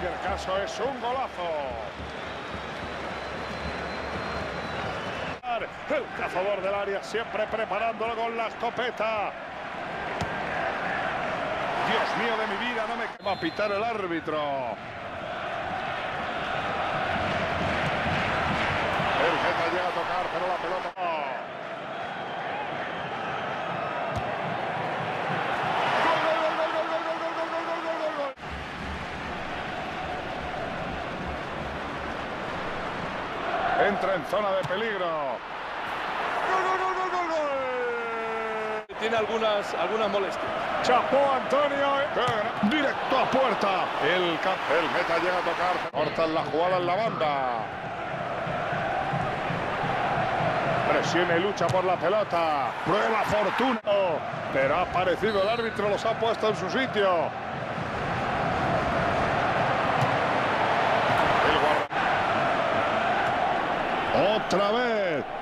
cualquier caso es un golazo. El cazador del área siempre preparándolo con la escopeta. Dios mío de mi vida, no me va a pitar el árbitro. El Geta llega a tocar, pero la pelota no. Entra en zona de peligro. ¡Gol, gol, gol, gol, gol, gol! Tiene algunas molestias. Chapó Antonio. Directo a puerta. El Geta llega a tocar. Cortan la jugada en la banda. Presiona y lucha por la pelota. Prueba Fortuna. Pero ha aparecido el árbitro, los ha puesto en su sitio. Otra vez.